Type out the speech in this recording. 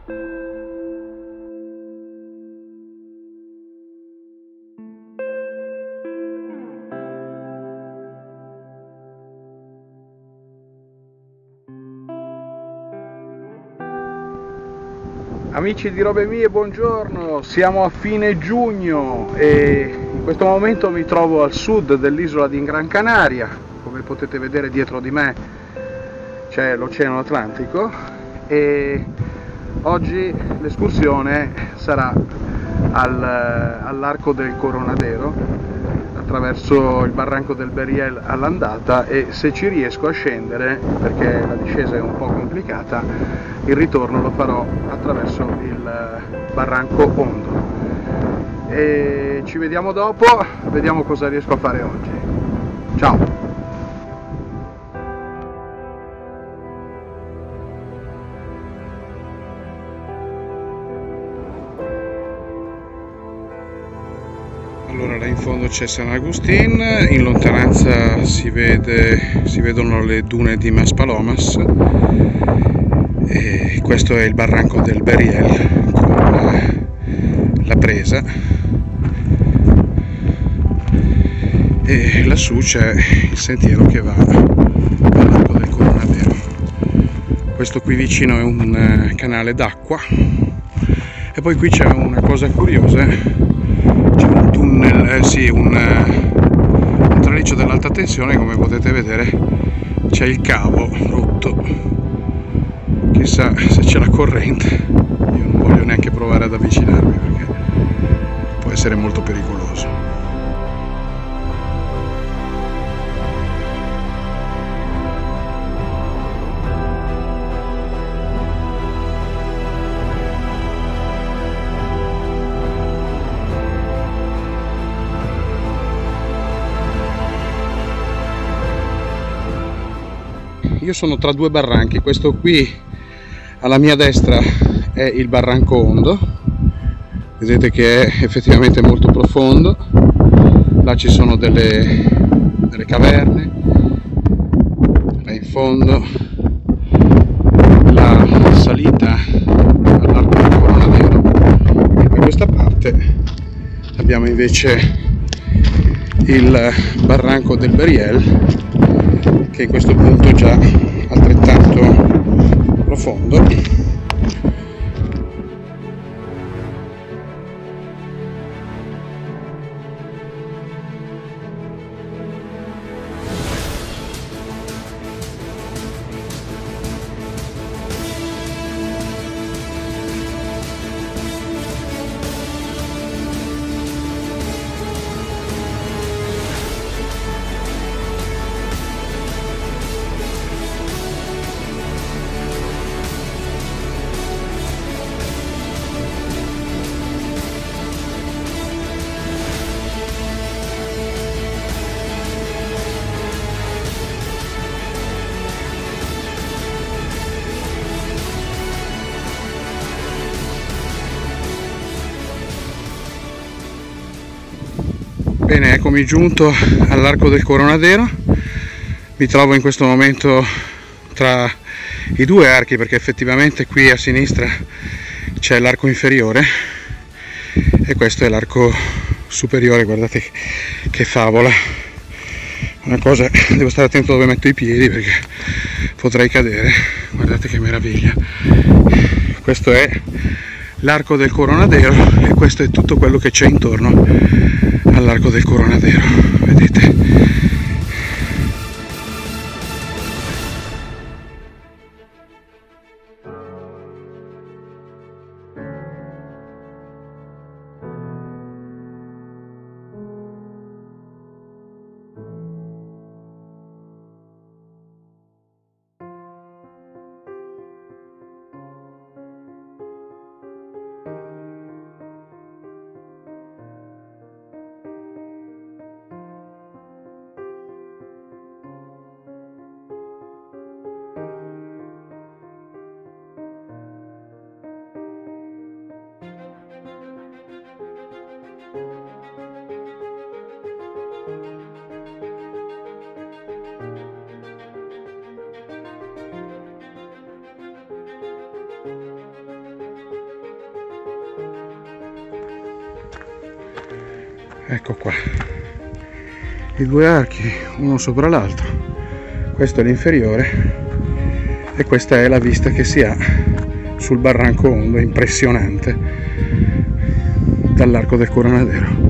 Amici di Robe Mie, buongiorno, siamo a fine giugno e in questo momento mi trovo al sud dell'isola di Gran Canaria. Come potete vedere dietro di me c'è l'Oceano Atlantico e oggi l'escursione sarà all'Arco del Coronadero attraverso il barranco del Beriel all'andata, e se ci riesco a scendere, perché la discesa è un po' complicata, il ritorno lo farò attraverso il barranco Ondo. E ci vediamo dopo, vediamo cosa riesco a fare oggi. Ciao! Allora, là in fondo c'è San Agustín, in lontananza si vedono le dune di Maspalomas e questo è il barranco del Beriel con la presa, e lassù c'è il sentiero che va all'Arco del Coronadero. Questo qui vicino è un canale d'acqua e poi qui c'è una cosa curiosa. C'è un tunnel, un traliccio dell'alta tensione, come potete vedere c'è il cavo rotto, chissà se c'è la corrente. Io non voglio neanche provare ad avvicinarmi perché può essere molto pericoloso. Io sono tra due barranchi, questo qui alla mia destra è il barranco Ondo, vedete che è effettivamente molto profondo, là ci sono delle caverne, là in fondo la salita all'Arco del Coronadero, e da questa parte abbiamo invece il barranco del Beriel, che in questo punto è già altrettanto profondo. Bene, eccomi giunto all'Arco del Coronadero. Mi trovo in questo momento tra i due archi, perché effettivamente qui a sinistra c'è l'arco inferiore e questo è l'arco superiore. Guardate che favola, una cosa, devo stare attento dove metto i piedi perché potrei cadere. Guardate che meraviglia. Questo è l'Arco del Coronadero e questo è tutto quello che c'è intorno all'Arco del Coronadero, vedete? Ecco qua, i due archi uno sopra l'altro, questo è l'inferiore e questa è la vista che si ha sul barranco Ondo, impressionante, dall'Arco del Coronadero.